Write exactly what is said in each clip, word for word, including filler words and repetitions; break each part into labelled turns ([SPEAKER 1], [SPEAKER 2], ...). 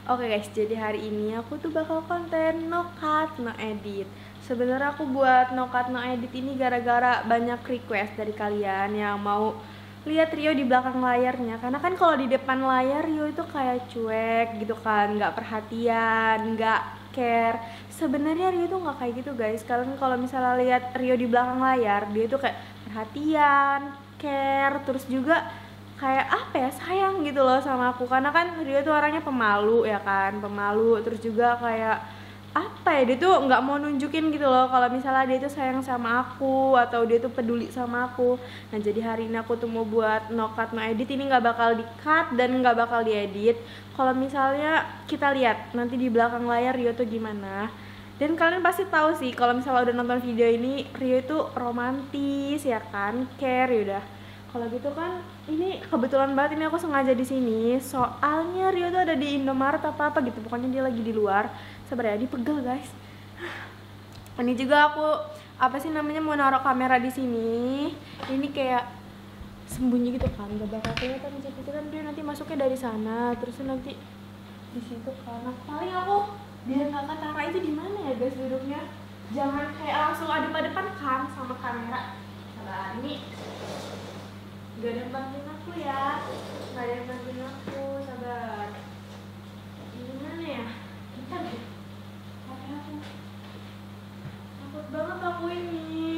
[SPEAKER 1] Oke guys, jadi hari ini aku tuh bakal konten no cut no edit. Sebenarnya aku buat no cut no edit ini gara-gara banyak request dari kalian yang mau lihat Rio di belakang layarnya. Karena kan kalau di depan layar Rio itu kayak cuek gitu kan, nggak perhatian, nggak care. Sebenarnya Rio tuh nggak kayak gitu guys. Kalian kalau misalnya lihat Rio di belakang layar, dia tuh kayak perhatian, care, terus juga kayak apa ya, sayang gitu loh sama aku. Karena kan Rio tuh orangnya pemalu ya kan, pemalu terus juga kayak apa ya, dia tuh nggak mau nunjukin gitu loh kalau misalnya dia tuh sayang sama aku atau dia tuh peduli sama aku. Nah jadi hari ini aku tuh mau buat no cut no edit, ini nggak bakal di cut dan nggak bakal diedit. Kalau misalnya kita lihat nanti di belakang layar Rio tuh gimana. Dan kalian pasti tahu sih kalau misalnya udah nonton video ini, Rio itu romantis ya kan, care. Yaudah, kalau gitu kan ini kebetulan banget, ini aku sengaja di sini soalnya Rio tuh ada di Indomaret apa apa gitu, pokoknya dia lagi di luar. Sabar ya, dipegel guys. Ini juga aku apa sih namanya mau naruh kamera di sini. Ini kayak sembunyi gitu kan, gak bakal kelihatan. Jadi kan dia nanti masuknya dari sana, terus nanti di situ kan. Nah, paling aku biar nggak ketara itu di mana ya guys duduknya. Jangan kayak langsung adu pada depan kan sama kamera. Sabar, ini gak ada yang bantuin aku ya, gak ada yang bantuin aku, sabar. Gimana ya? Bentar deh, capek aku, takut banget aku ini.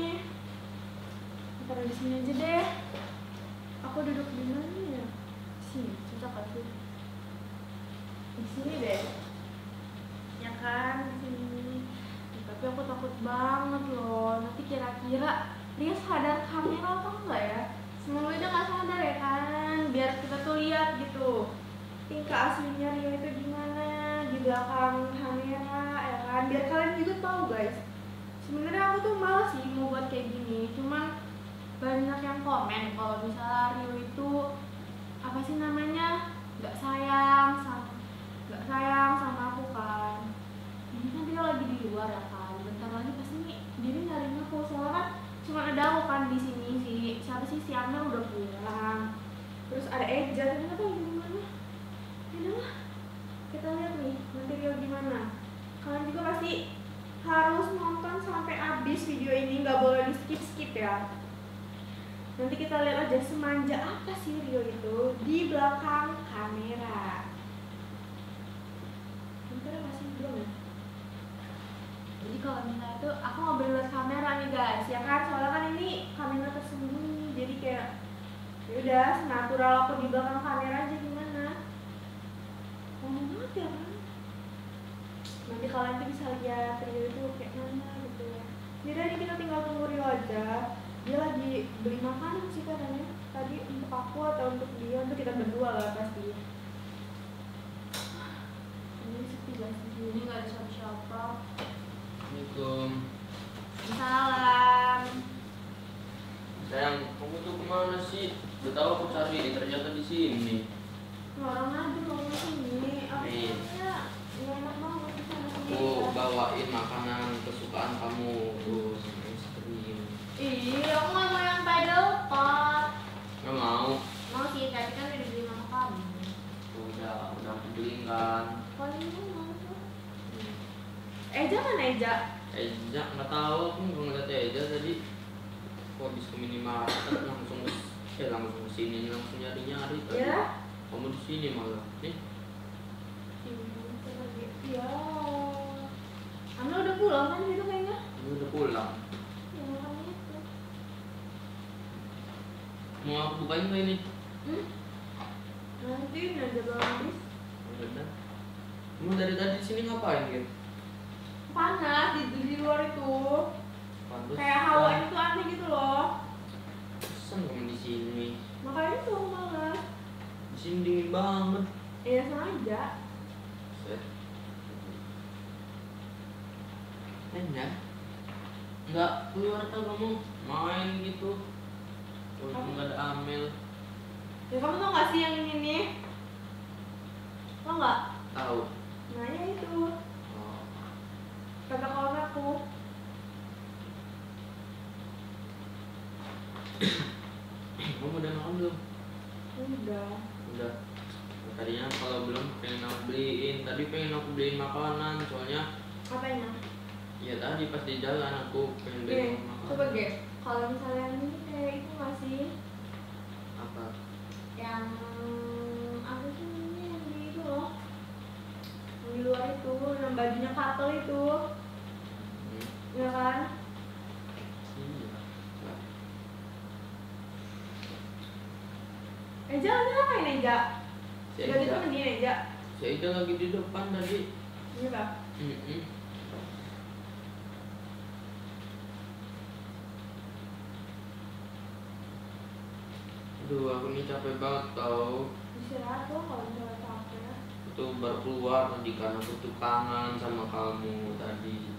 [SPEAKER 1] Bentar di sini aja deh. Aku duduk di mana ya? Sini, cocok gak sih? Di sini deh, ya kan, di sini. Tapi aku takut banget loh. Nanti kira-kira dia sadar kamera apa enggak ya? Semoga dia nggak sadar ya kan, biar kita tuh lihat gitu tingkah aslinya Rio itu gimana di belakang kamera ya kan, biar kalian juga tahu guys. Sebenarnya aku tuh malas sih mau buat kayak gini, cuman banyak yang komen kalau misalnya Rio itu apa sih namanya nggak sayang sama nggak sayang sama aku kan. Ini kan Rio lagi di luar ya kan, bentar lagi pasti nih dia nyariin aku, soalnya kan cuma ada aku kan di sini sih. Siapa sih, si Amel udah pulang. Terus ada Eja, ternyata gimana? Ini lah, kita lihat nih nanti Rio gimana. Kalian juga pasti harus nonton sampai habis video ini, nggak boleh di skip skip ya. Nanti kita lihat aja semanja apa sih Rio itu di belakang kamera. Bentar masih belum ya? Jadi kalau misalnya itu aku ngobrol lewat kamera nih guys, ya kan, soalnya kan ini kamera tersembunyi, jadi kayak yaudah natural aku di belakang kamera aja. Gimana? Ngomong banget ya kan? Nanti kalian tuh bisa lihat Rio itu kayak mana gitu ya. Jadi ini kita tinggal tunggu Rio aja. Dia lagi beli makanan sih katanya tadi, untuk aku atau untuk dia, untuk kita berdua lah pasti. Ini sepi guys, di sini nggak ada siapa-siapa.
[SPEAKER 2] Assalamualaikum.
[SPEAKER 1] Salam.
[SPEAKER 2] Sayang, kamu tuh kemana sih? Udah tahu aku cari, ternyata di sini.
[SPEAKER 1] Orang aja mau ke sini. Aku
[SPEAKER 2] Nih.
[SPEAKER 1] kayaknya nggak enak banget di sana sendiri.
[SPEAKER 2] Aku bawain makanan kesukaan kamu tuh, sama es krim.
[SPEAKER 1] Iya, aku nggak mau yang paddle pot.
[SPEAKER 2] Gak mau?
[SPEAKER 1] Mau sih, tapi kan udah dibeli sama kamu.
[SPEAKER 2] Udah, udah aku beliin kan.
[SPEAKER 1] Paling mau. Eja mana Eja?
[SPEAKER 2] Eja, nggak tahu, aku nggak ngeliat Eja tadi. Aku habis ke minimarket langsung eh langsung ke sini, langsung nyari nyari tadi.
[SPEAKER 1] Ya.
[SPEAKER 2] Kamu di sini malah. Nih.
[SPEAKER 1] Iya. Anda udah pulang kan gitu kayaknya?
[SPEAKER 2] Kamu udah pulang.
[SPEAKER 1] Ya makanya itu.
[SPEAKER 2] Mau aku bukain nggak ini?
[SPEAKER 1] Hmm? Nanti nanti belum habis.
[SPEAKER 2] Udah. Kamu dari tadi di sini ngapain gitu?
[SPEAKER 1] Panas di, di luar itu.
[SPEAKER 2] Pantes.
[SPEAKER 1] Kayak hawanya tuh aneh gitu loh.
[SPEAKER 2] Pesan kamu di sini.
[SPEAKER 1] Makanya tuh malas.
[SPEAKER 2] Di sini dingin banget.
[SPEAKER 1] Iya sengaja.
[SPEAKER 2] Set. Enak. Nggak keluar tau kamu main gitu. Walaupun nggak ada Amel.
[SPEAKER 1] Ya kamu tau gak sih yang ini nih? Tau gak?
[SPEAKER 2] Tahu.
[SPEAKER 1] Nah ya itu.
[SPEAKER 2] Oh.
[SPEAKER 1] Kata kawan aku.
[SPEAKER 2] Kamu udah makan belum?
[SPEAKER 1] Udah.
[SPEAKER 2] Udah. Tadinya kalau belum pengen aku beliin. Tadi pengen aku beliin makanan, soalnya
[SPEAKER 1] Apanya?
[SPEAKER 2] ya tadi pas di jalan aku pengen
[SPEAKER 1] Ge,
[SPEAKER 2] beliin makanan.
[SPEAKER 1] coba Ge, kalau misalnya ini kayak itu nggak sih?
[SPEAKER 2] Apa?
[SPEAKER 1] Yang apa sih namanya yang di itu loh, yang di luar itu, yang bajunya couple itu,
[SPEAKER 2] Hmm.
[SPEAKER 1] ya kan?
[SPEAKER 2] Iya.
[SPEAKER 1] Eja lagi ngapain Eja?
[SPEAKER 2] Si
[SPEAKER 1] Gak
[SPEAKER 2] Eja,
[SPEAKER 1] ditemenin Eja?
[SPEAKER 2] si Eja lagi di depan tadi.
[SPEAKER 1] Iya kak?
[SPEAKER 2] Mm-mm. Aduh, aku nih capek banget tau.
[SPEAKER 1] Istirahat loh kalau misalnya capek.
[SPEAKER 2] Itu baru keluar tadi karena aku tuh kangen sama kamu tadi.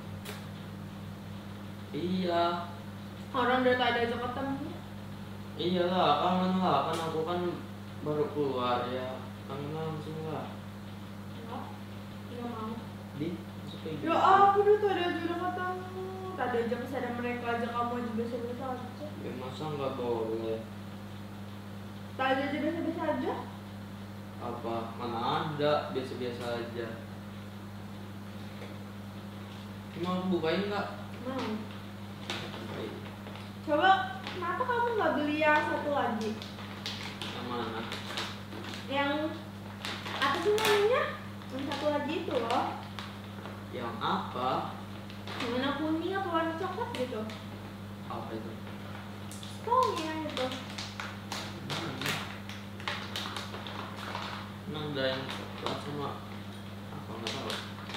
[SPEAKER 2] Iya.
[SPEAKER 1] Orang dari tadi aja ketemu.
[SPEAKER 2] Iyalah, kangen lah, kan aku kan baru keluar ya, kangen langsung lah.
[SPEAKER 1] Enggak, enggak mau.
[SPEAKER 2] Di, masuk kayak
[SPEAKER 1] Ya aku udah tadi aja udah ketemu. Tadi aja pas ada mereka aja kamu aja biasa-biasa aja.
[SPEAKER 2] Ya masa nggak boleh?
[SPEAKER 1] Tadi aja biasa-biasa aja.
[SPEAKER 2] Apa? Mana ada, biasa-biasa aja. Mau aku bukain nggak?
[SPEAKER 1] Mau.
[SPEAKER 2] Bukain.
[SPEAKER 1] Coba, kenapa kamu nggak beli yang satu lagi?
[SPEAKER 2] Yang mana?
[SPEAKER 1] Yang apa sih namanya? Yang satu lagi itu loh.
[SPEAKER 2] Yang apa?
[SPEAKER 1] Yang warna kuning atau warna coklat gitu.
[SPEAKER 2] Apa itu?
[SPEAKER 1] Pokoknya itu.
[SPEAKER 2] Hmm. Nang ada yang coklat sama apa nggak tahu.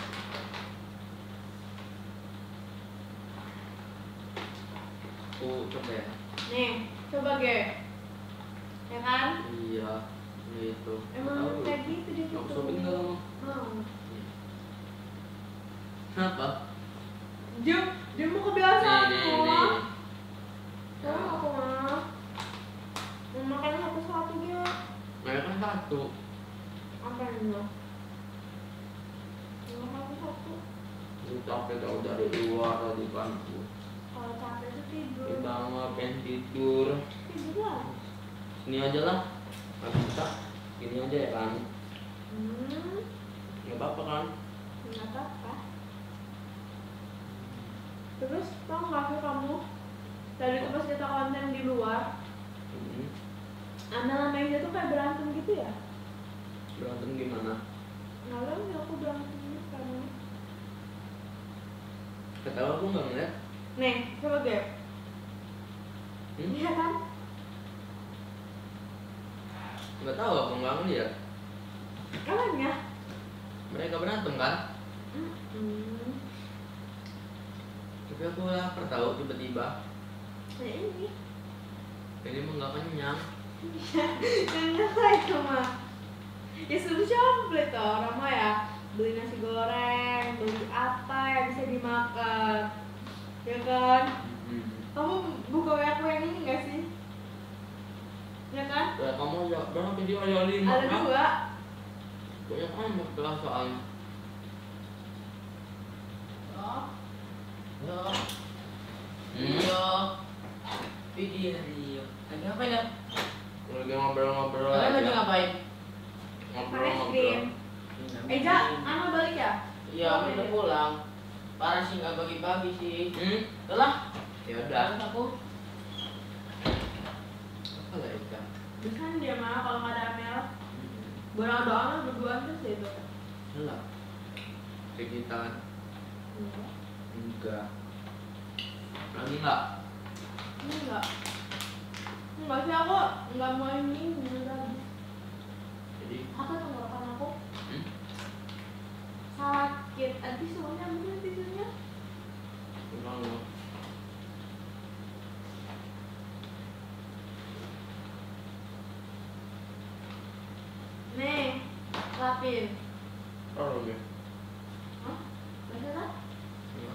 [SPEAKER 2] Aku coba ya.
[SPEAKER 1] Nih, coba Ge. Ya kan?
[SPEAKER 2] Iya, itu.
[SPEAKER 1] Emang kayak gitu dia
[SPEAKER 2] Aku
[SPEAKER 1] gitu.
[SPEAKER 2] shopping nggak kamu?
[SPEAKER 1] Mau.
[SPEAKER 2] Kenapa?
[SPEAKER 1] Dia, dia mau kebiasaan
[SPEAKER 2] Nih, nih,
[SPEAKER 1] kok.
[SPEAKER 2] nih.
[SPEAKER 1] Oh, aku mah. Mau makan satu-satu dia.
[SPEAKER 2] Mereka kan satu.
[SPEAKER 1] Apa yang enggak? Mau satu-satu.
[SPEAKER 2] Aku capek tau dari luar tadi kan.
[SPEAKER 1] Kalau capek itu tidur.
[SPEAKER 2] Kita mah pengen tidur.
[SPEAKER 1] Tidur lah.
[SPEAKER 2] Sini aja lah. Nggak bisa. Gini aja ya kan.
[SPEAKER 1] Hmm,
[SPEAKER 2] Nggak apa-apa kan?
[SPEAKER 1] nggak apa-apa. Terus tau nggak sih kamu? Tadi tuh pas kita konten di luar,
[SPEAKER 2] Hmm.
[SPEAKER 1] Ana sama Ida tuh kayak berantem gitu ya?
[SPEAKER 2] Berantem gimana?
[SPEAKER 1] Nggak tahu nih aku berantem gitu kan.
[SPEAKER 2] Ketawa aku nggak ngeliat.
[SPEAKER 1] Nih, coba Gap.
[SPEAKER 2] Hmm?
[SPEAKER 1] Iya kan?
[SPEAKER 2] Nggak tahu aku nggak ngeliat.
[SPEAKER 1] Kalian ya?
[SPEAKER 2] Mereka berantem kan?
[SPEAKER 1] Hmm.
[SPEAKER 2] Tapi aku lapar tahu tiba-tiba.
[SPEAKER 1] Nah ini.
[SPEAKER 2] Ini mah nggak kenyang.
[SPEAKER 1] Yang nyesel itu mah. Ya sudah complit toh orang mah ya. Beli nasi goreng, beli apa yang bisa dimakan. Ya kan?
[SPEAKER 2] Hmm.
[SPEAKER 1] Kamu buka aku yang ini gak sih? Ya kan?
[SPEAKER 2] Ya kamu ya berapa video ya lima
[SPEAKER 1] Ada
[SPEAKER 2] kan?
[SPEAKER 1] dua.
[SPEAKER 2] Banyak amat kelas soalnya.
[SPEAKER 3] Oh, yo,
[SPEAKER 2] Hmm.
[SPEAKER 3] yo, video video. Lagi ngapain ya?
[SPEAKER 2] Lagi ngobrol-ngobrol
[SPEAKER 3] Kalian lagi
[SPEAKER 2] aja.
[SPEAKER 3] ngapain?
[SPEAKER 1] Panas
[SPEAKER 2] Ngobrol-ngobrol.
[SPEAKER 1] krim. Eja, Ana balik ya?
[SPEAKER 3] Iya, aku udah pulang. Parah sih nggak bagi-bagi sih.
[SPEAKER 2] Hmm.
[SPEAKER 3] Udah lah,
[SPEAKER 2] Ya udah.
[SPEAKER 3] udah aku.
[SPEAKER 2] Apa lah itu?
[SPEAKER 1] Kan dia mah kalau nggak ada Amel,
[SPEAKER 2] Hmm.
[SPEAKER 1] borang doang berdua terus ya itu.
[SPEAKER 2] Lah. Kayak kita kan?
[SPEAKER 1] Iya.
[SPEAKER 2] Enggak. Lagi enggak?
[SPEAKER 1] Ini enggak. Enggak sih aku enggak mau ini beneran.
[SPEAKER 2] Jadi,
[SPEAKER 1] Apa tenggorokan aku
[SPEAKER 2] hmm?
[SPEAKER 1] sakit. Adi semuanya ambil tisunya.
[SPEAKER 2] Kurang loh.
[SPEAKER 1] Nih, lapin.
[SPEAKER 2] Oh, oke.
[SPEAKER 1] Hah? Bisa kan?
[SPEAKER 2] Enggak.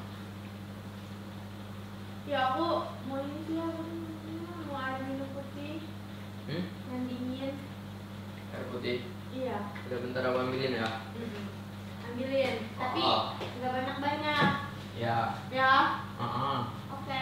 [SPEAKER 1] Ya aku mau ini sih aku mau air minum putih
[SPEAKER 2] Hmm?
[SPEAKER 1] yang dingin.
[SPEAKER 2] Air putih.
[SPEAKER 1] Iya.
[SPEAKER 2] Udah bentar aku ambilin ya.
[SPEAKER 1] Mm-mm. Ambilin. Tapi
[SPEAKER 2] Oh.
[SPEAKER 1] nggak banyak-banyak.
[SPEAKER 2] Ya.
[SPEAKER 1] Ya.
[SPEAKER 2] Heeh.
[SPEAKER 1] Oke.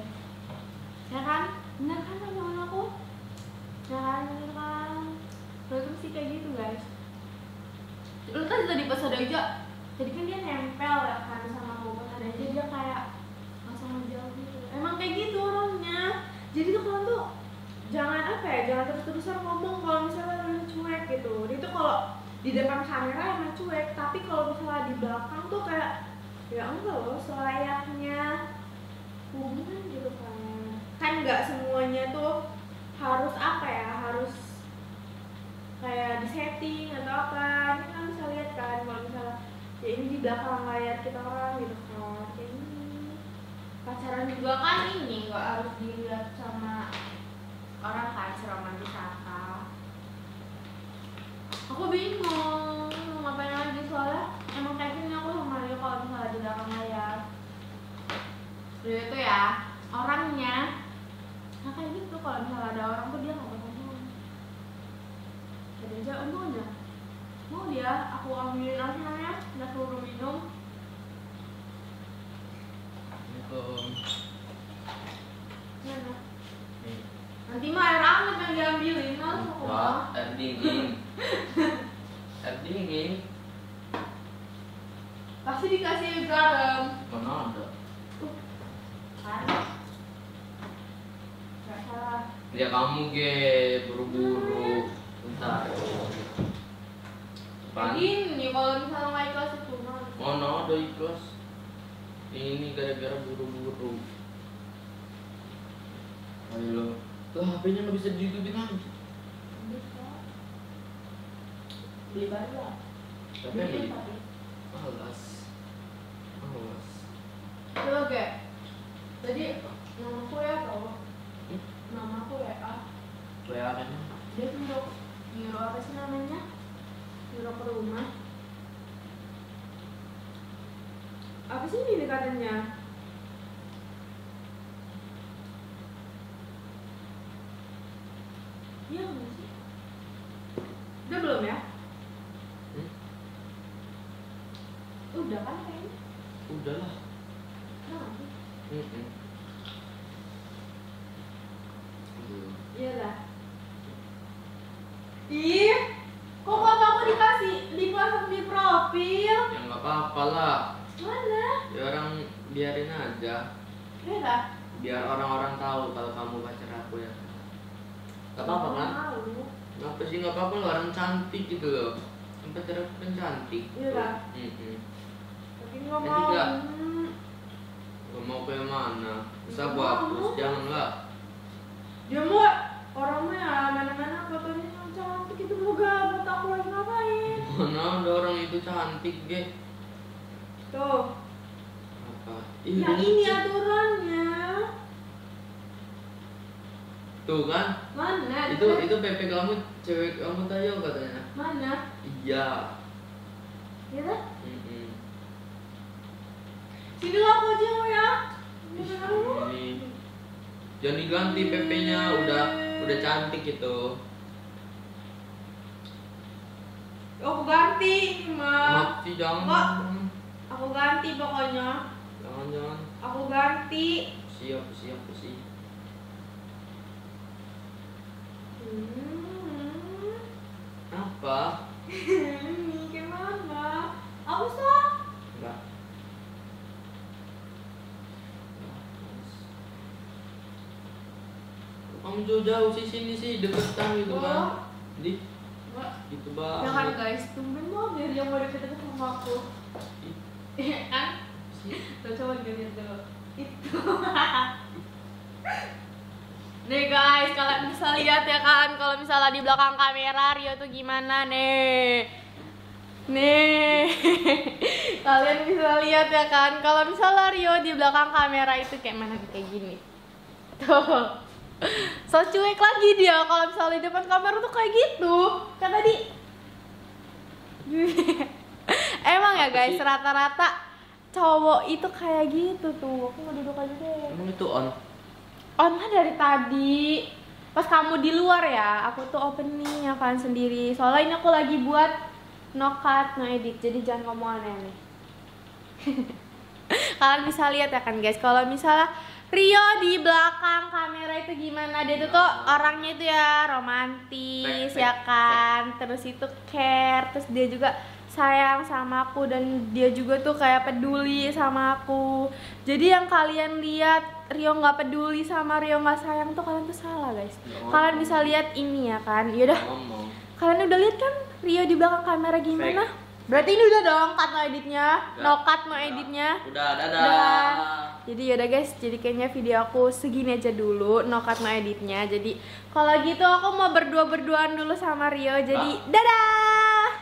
[SPEAKER 1] Ya kan? Bener kan omongan aku? Ya kan? Bener kan? Terus sih kayak gitu guys. Lu kan tadi pas ada aja, jadi kan dia nempel ya kan sama bobot ada aja, dia kayak langsung ngejauh gitu. Emang kayak gitu orangnya. Jadi tuh kalian tuh jangan apa ya, jangan terus-terusan ngomong kalau misalnya lu cuek gitu. Dia tuh kalau di depan kamera emang cuek, tapi kalau misalnya di belakang tuh kayak ya enggak loh, selayaknya hubungan gitu kan. Kan nggak semuanya tuh harus apa ya, harus kayak di setting atau apa. Ini kan bisa lihat kan kalau misalnya ya ini di belakang layar kita orang gitu kan, kayak ini pacaran juga kan ini nggak harus dilihat sama orang kan seromantis apa. Aku bingung mau ngapain lagi soalnya emang kayak gini aku sama Rio kalau misalnya di belakang layar. Rio itu ya orangnya nah kayak gitu, kalau misalnya ada orang tuh dia nggak bakal ngomong. Jadi aja oh, mau aja mau dia aku ambilin airnya udah suruh minum.
[SPEAKER 2] Assalamualaikum.
[SPEAKER 1] Mana?
[SPEAKER 2] Nih.
[SPEAKER 1] Nanti mah air hangat yang diambilin males aku
[SPEAKER 2] Wah,
[SPEAKER 1] mah.
[SPEAKER 2] air dingin. Air dingin.
[SPEAKER 1] Pasti dikasih garam.
[SPEAKER 2] Mana ada?
[SPEAKER 1] Uh, kan? Gak salah.
[SPEAKER 2] Ya kamu ge buru-buru. Bentar.
[SPEAKER 1] Kayak gini kalau misalnya nggak ikhlas itu mah.
[SPEAKER 2] Mana ada ikhlas? Ini gara-gara buru-buru. Ayo. Lah H P-nya nggak bisa dihidupin lagi.
[SPEAKER 1] Bisa. Beli baru lah.
[SPEAKER 2] Tapi yang beli. Malas. Malas.
[SPEAKER 1] Coba kayak tadi namaku ya tau.
[SPEAKER 2] Hmm?
[SPEAKER 1] Namaku ya ah.
[SPEAKER 2] W A kan?
[SPEAKER 1] Dia nyuruh nyuruh apa sih namanya? Nyuruh ke rumah. Apa sih ini katanya? Iya nggak sih? Udah belum ya?
[SPEAKER 2] Hmm?
[SPEAKER 1] Udah kan kayaknya?
[SPEAKER 2] Udah lah.
[SPEAKER 1] Nah, sih.
[SPEAKER 2] Mm-mm. Aduh.
[SPEAKER 1] Iya lah. Ih, kok fotoku dikasih dipasang di profil?
[SPEAKER 2] Ya nggak apa-apa lah.
[SPEAKER 1] Mana?
[SPEAKER 2] Ya orang biarin aja.
[SPEAKER 1] Iya lah.
[SPEAKER 2] Biar orang-orang tahu kalau kamu pacar aku ya. Gak apa-apa kan?
[SPEAKER 1] Malu.
[SPEAKER 2] Kenapa sih nggak apa-apa, orang cantik gitu loh. Kan pacar aku kan cantik.
[SPEAKER 1] Iya lah.
[SPEAKER 2] Mm-mm.
[SPEAKER 1] Tapi nggak
[SPEAKER 2] Nanti
[SPEAKER 1] mau.
[SPEAKER 2] nggak?
[SPEAKER 1] Hmm.
[SPEAKER 2] Gak mau kayak mana? Bisa
[SPEAKER 1] Nggak
[SPEAKER 2] gua hapus,
[SPEAKER 1] mau.
[SPEAKER 2] janganlah.
[SPEAKER 1] Dia mau orangnya ya mana-mana fotonya yang cantik itu juga foto aku lagi ngapain?
[SPEAKER 2] Mana ada orang itu cantik ge?
[SPEAKER 1] Tuh.
[SPEAKER 2] Apa?
[SPEAKER 1] Yang ini aturannya.
[SPEAKER 2] Tuh kan?
[SPEAKER 1] Mana?
[SPEAKER 2] Itu itu P P kamu, cewek kamu tayo katanya.
[SPEAKER 1] Mana?
[SPEAKER 2] Iya.
[SPEAKER 1] Ya kan?
[SPEAKER 2] Mm-mm.
[SPEAKER 1] Sini lah aku aja mau ya.
[SPEAKER 2] Ih, ini. Jangan diganti P P-nya, udah udah cantik itu.
[SPEAKER 1] Aku ganti ini mah.
[SPEAKER 2] Mati jangan.
[SPEAKER 1] Wah. Aku ganti pokoknya.
[SPEAKER 2] Jangan jangan.
[SPEAKER 1] Aku ganti.
[SPEAKER 2] Siap siap sih.
[SPEAKER 1] Hmm.
[SPEAKER 2] Apa?
[SPEAKER 1] Ini gimana? Aku sah.
[SPEAKER 2] Enggak. Kamu jauh-jauh sih sini sih deketan gitu
[SPEAKER 1] Oh.
[SPEAKER 2] kan? Di
[SPEAKER 1] Enggak.
[SPEAKER 2] gitu
[SPEAKER 1] Ya kan
[SPEAKER 2] banget.
[SPEAKER 1] guys, tumben mau biar yang mau deket-deket sama aku. Iya kan?
[SPEAKER 2] Sih.
[SPEAKER 1] Tuh coba dilihat dulu. Itu. Nih guys, kalian bisa lihat ya kan kalau misalnya di belakang kamera Rio tuh gimana nih. Nih. Kalian bisa lihat ya kan kalau misalnya Rio di belakang kamera itu kayak mana nih, kayak gini. Tuh. So cuek lagi dia kalau misalnya di depan kamera tuh kayak gitu. Kan tadi. Emang ya guys, rata-rata cowok itu kayak gitu tuh. Aku mau duduk aja deh.
[SPEAKER 2] Emang itu on?
[SPEAKER 1] On lah dari tadi. Pas kamu di luar ya, aku tuh opening ya kan sendiri. Soalnya ini aku lagi buat no cut, no edit. Jadi jangan ngomong aneh-aneh. Kalian bisa lihat ya kan guys, kalau misalnya Rio di belakang kamera itu gimana? Dia tuh tuh orangnya itu ya romantis,
[SPEAKER 2] Fake, fake,
[SPEAKER 1] ya kan. Terus itu care, terus dia juga sayang sama aku dan dia juga tuh kayak peduli sama aku. Jadi yang kalian lihat Rio nggak peduli sama Rio nggak sayang tuh kalian tuh salah guys.
[SPEAKER 2] Nggak
[SPEAKER 1] Kalian
[SPEAKER 2] ngomong.
[SPEAKER 1] bisa lihat ini ya kan. Yaudah,
[SPEAKER 2] Ngomong.
[SPEAKER 1] kalian udah lihat kan Rio di belakang kamera gimana? Berarti ini udah dong cut no editnya,
[SPEAKER 2] Udah.
[SPEAKER 1] no cut no
[SPEAKER 2] Udah.
[SPEAKER 1] editnya.
[SPEAKER 2] Udah, dadah.
[SPEAKER 1] Udah. Jadi yaudah guys, jadi kayaknya video aku segini aja dulu, no cut no editnya. Jadi kalau gitu aku mau berdua-berduaan dulu sama Rio. Jadi dadah.